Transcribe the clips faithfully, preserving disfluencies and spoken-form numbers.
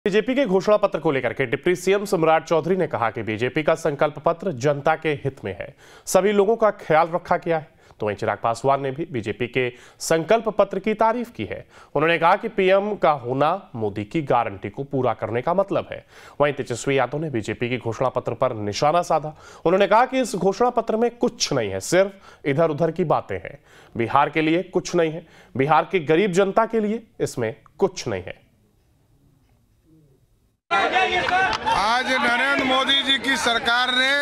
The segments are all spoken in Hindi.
बीजेपी के घोषणा पत्र को लेकर के डिप्टी सीएम सम्राट चौधरी ने कहा कि बीजेपी का संकल्प पत्र जनता के हित में है, सभी लोगों का ख्याल रखा गया है। तो वहीं चिराग पासवान ने भी बीजेपी के संकल्प पत्र की तारीफ की है। उन्होंने कहा कि पीएम का होना मोदी की गारंटी को पूरा करने का मतलब है। वहीं तेजस्वी यादव ने बीजेपी की घोषणा पत्र पर निशाना साधा। उन्होंने कहा कि इस घोषणा पत्र में कुछ नहीं है, सिर्फ इधर उधर की बातें हैं। बिहार के लिए कुछ नहीं है, बिहार की गरीब जनता के लिए इसमें कुछ नहीं है। आज नरेंद्र मोदी जी की सरकार ने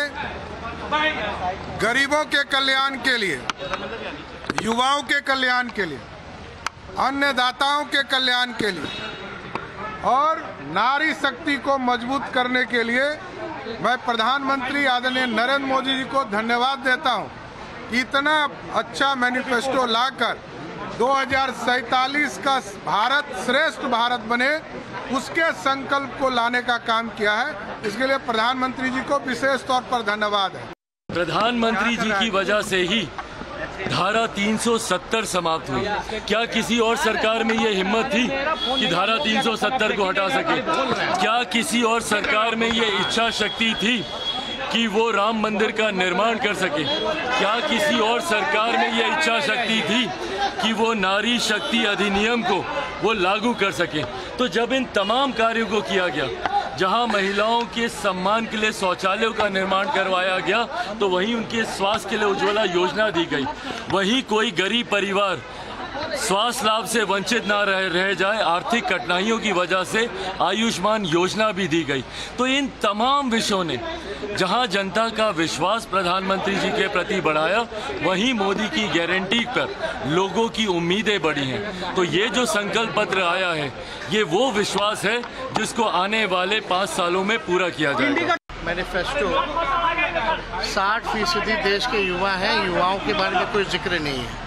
गरीबों के कल्याण के लिए, युवाओं के कल्याण के लिए, अन्नदाताओं के कल्याण के लिए और नारी शक्ति को मजबूत करने के लिए मैं प्रधानमंत्री आदरणीय नरेंद्र मोदी जी को धन्यवाद देता हूं। इतना अच्छा मैनिफेस्टो लाकर दो हज़ार सैतालीस का भारत श्रेष्ठ भारत बने, उसके संकल्प को लाने का काम किया है। इसके लिए प्रधानमंत्री जी को विशेष तौर पर धन्यवाद है। प्रधानमंत्री जी की वजह से ही धारा तीन सौ सत्तर समाप्त हुई। क्या किसी और सरकार में ये हिम्मत थी कि धारा तीन सौ सत्तर को हटा सके? क्या किसी और सरकार में ये इच्छा शक्ति थी कि वो राम मंदिर का निर्माण कर सके? क्या किसी और सरकार में ये इच्छा शक्ति थी कि वो नारी शक्ति अधिनियम को वो लागू कर सके? तो जब इन तमाम कार्यों को किया गया, जहां महिलाओं के सम्मान के लिए शौचालयों का निर्माण करवाया गया, तो वहीं उनके स्वास्थ्य के लिए उज्ज्वला योजना दी गई। वहीं कोई गरीब परिवार स्वास्थ्य लाभ से वंचित ना रह, रह जाए, आर्थिक कठिनाइयों की वजह से आयुष्मान योजना भी दी गई। तो इन तमाम विषयों ने जहां जनता का विश्वास प्रधानमंत्री जी के प्रति बढ़ाया, वहीं मोदी की गारंटी पर लोगों की उम्मीदें बढ़ी हैं। तो ये जो संकल्प पत्र आया है, ये वो विश्वास है जिसको आने वाले पाँच सालों में पूरा किया जाएगा। मैनिफेस्टो साठ फीसदी देश के युवा हैं, युवाओं के बारे में कोई जिक्र नहीं है।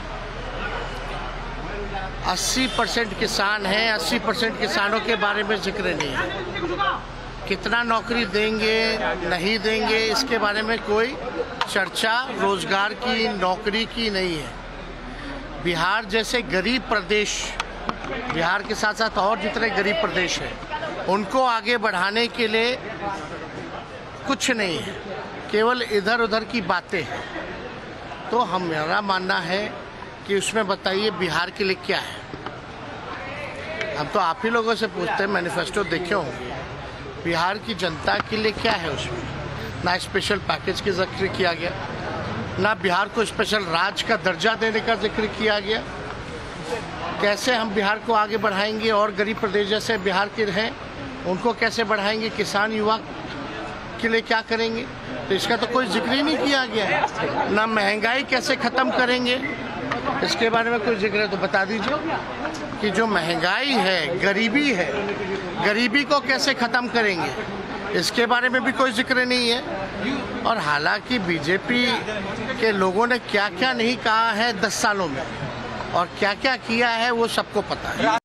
अस्सी परसेंट किसान हैं, अस्सी परसेंट किसानों के बारे में जिक्र नहीं है। कितना नौकरी देंगे नहीं देंगे, इसके बारे में कोई चर्चा रोजगार की, नौकरी की नहीं है। बिहार जैसे गरीब प्रदेश, बिहार के साथ साथ और जितने गरीब प्रदेश हैं, उनको आगे बढ़ाने के लिए कुछ नहीं है, केवल इधर उधर की बातें हैं। तो हमारा मानना है कि उसमें बताइए बिहार के लिए क्या है। हम तो आप ही लोगों से पूछते हैं, मैनिफेस्टो देखे होंगे, बिहार की जनता के लिए क्या है उसमें? ना स्पेशल पैकेज की जिक्र किया गया, ना बिहार को स्पेशल राज्य का दर्जा देने का जिक्र किया गया। कैसे हम बिहार को आगे बढ़ाएंगे और गरीब प्रदेश जैसे बिहार के हैं उनको कैसे बढ़ाएंगे, किसान युवा के लिए क्या करेंगे, तो इसका तो कोई जिक्र ही नहीं किया गया है। ना महंगाई कैसे ख़त्म करेंगे, इसके बारे में कोई जिक्र है तो बता दीजिए कि जो महंगाई है, गरीबी है, गरीबी को कैसे ख़त्म करेंगे, इसके बारे में भी कोई जिक्र नहीं है। और हालांकि बीजेपी के लोगों ने क्या क्या नहीं कहा है दस सालों में और क्या क्या किया है वो सबको पता है।